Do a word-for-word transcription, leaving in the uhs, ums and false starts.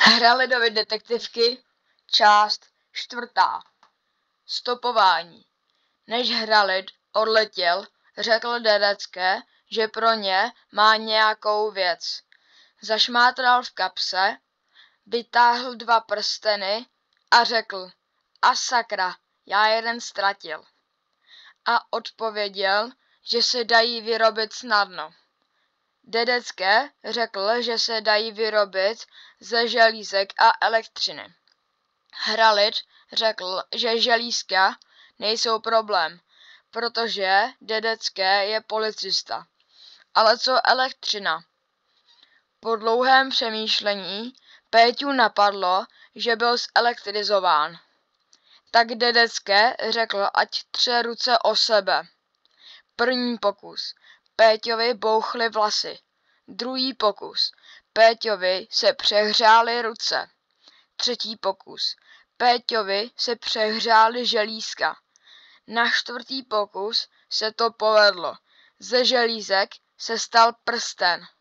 Hralidovi detektivky, část čtvrtá. Stopování. Než Hralid odletěl, řekl Dedecké, že pro ně má nějakou věc. Zašmátral v kapse, vytáhl dva prsteny a řekl: a sakra, já jeden ztratil. A odpověděl, že se dají vyrobit snadno. Dedecké řekl, že se dají vyrobit ze želízek a elektřiny. Hralid řekl, že želízka nejsou problém, protože Dedecké je policista. Ale co elektřina? Po dlouhém přemýšlení Péťu napadlo, že byl zelektrizován. Tak Dedecké řekl, ať tře ruce o sebe. První pokus. Péťovi bouchly vlasy. Druhý pokus. Péťovi se přehřály ruce. Třetí pokus. Péťovi se přehřály želízka. Na čtvrtý pokus se to povedlo. Ze želízek se stal prsten.